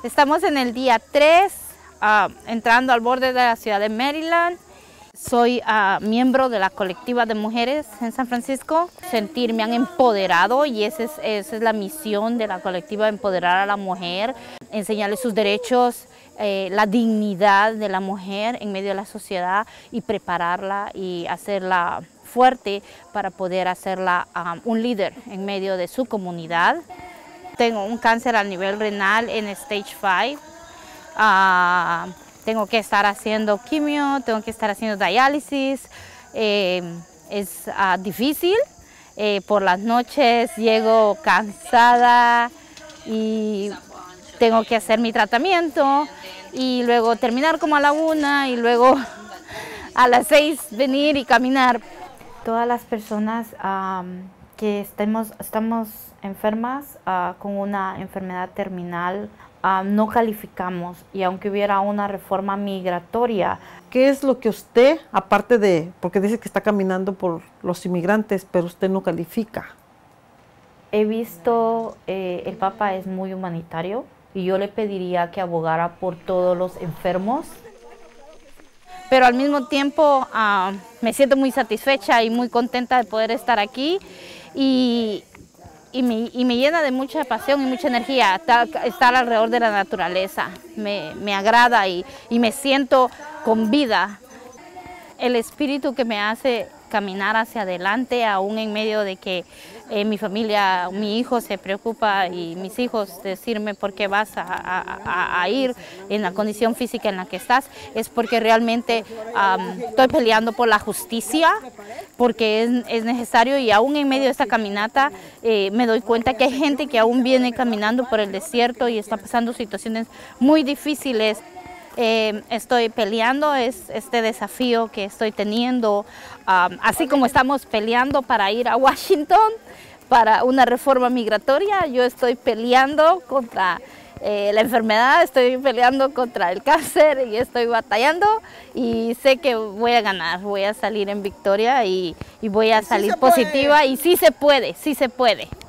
Estamos en el día 3, entrando al borde de la ciudad de Maryland. Soy miembro de la colectiva de mujeres en San Francisco. Me han empoderado y esa es la misión de la colectiva, empoderar a la mujer, enseñarle sus derechos, la dignidad de la mujer en medio de la sociedad y prepararla y hacerla fuerte para poder hacerla un líder en medio de su comunidad. Tengo un cáncer a nivel renal en stage 5. Tengo que estar haciendo quimio, tengo que estar haciendo diálisis. Es difícil. Por las noches llego cansada y tengo que hacer mi tratamiento y luego terminar como a la 1 y luego a las 6 venir y caminar. Todas las personas que estamos enfermas con una enfermedad terminal, no calificamos, y aunque hubiera una reforma migratoria. ¿Qué es lo que usted, aparte de, porque dice que está caminando por los inmigrantes, pero usted no califica? He visto, el Papa es muy humanitario y yo le pediría que abogara por todos los enfermos. Pero al mismo tiempo me siento muy satisfecha y muy contenta de poder estar aquí y me llena de mucha pasión y mucha energía estar alrededor de la naturaleza. Me agrada y me siento con vida. El espíritu que me hace caminar hacia adelante, aún en medio de que mi familia, mi hijo se preocupa y mis hijos decirme por qué vas a ir en la condición física en la que estás, es porque realmente estoy peleando por la justicia, porque es necesario, y aún en medio de esta caminata me doy cuenta que hay gente que aún viene caminando por el desierto y está pasando situaciones muy difíciles. Estoy peleando este desafío que estoy teniendo, así como estamos peleando para ir a Washington para una reforma migratoria. Yo estoy peleando contra la enfermedad, estoy peleando contra el cáncer y estoy batallando, y sé que voy a ganar, voy a salir en victoria y voy a salir positiva, y sí se puede, sí se puede.